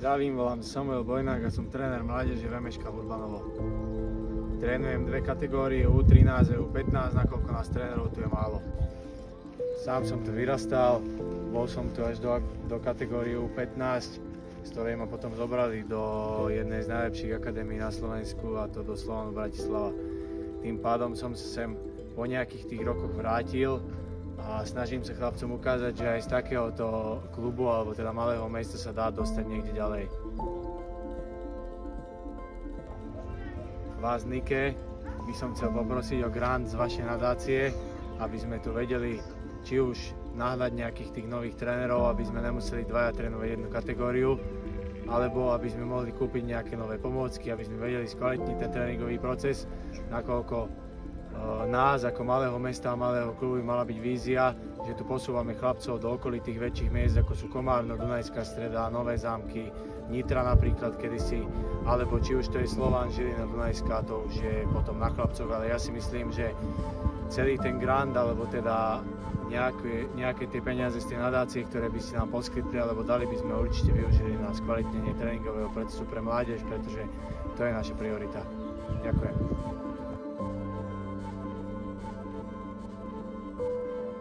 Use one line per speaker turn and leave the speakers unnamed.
Zdravím, volám Samuel Bojnák a som tréner mládeže VMŠka Urbanovo. Trénujem dve kategórie U13 a U15, nakoľko nás trénerov tu je málo. Sám som tu vyrastal, bol som tu až do kategórie U15, z ktorej ma potom zobrali do jednej z najlepších akadémií na Slovensku, a to do Slovanu Bratislava. Tým pádom som sa sem po nejakých tých rokoch vrátil a snažím sa chlapcom ukázať, že aj z takéhoto klubu alebo teda malého mesta sa dá dostať niekde ďalej. Vás, Nike, by som chcel poprosiť o grant z vašej nadácie, aby sme tu vedeli či už nahľadať nejakých tých nových trénerov, aby sme nemuseli dvaja trénovať jednu kategóriu, alebo aby sme mohli kúpiť nejaké nové pomôcky, aby sme vedeli skvalitniť ten tréningový proces, nakoľko nás ako malého mesta a malého klubu by mala byť vízia, že tu posúvame chlapcov do okolitých väčších miest, ako sú Komárno, Dunajská Streda, Nové Zámky, Nitra napríklad kedysi, alebo či už to je Slovan, Žilina, Dunajská, to už je potom na chlapcoch, ale ja si myslím, že celý ten grant, alebo teda nejaké tie peniaze z tej nadácie, ktoré by si nám poskytli, alebo dali by sme určite využili na skvalitnenie tréningového procesu pre mládež, pretože to je naša priorita. Ďakujem.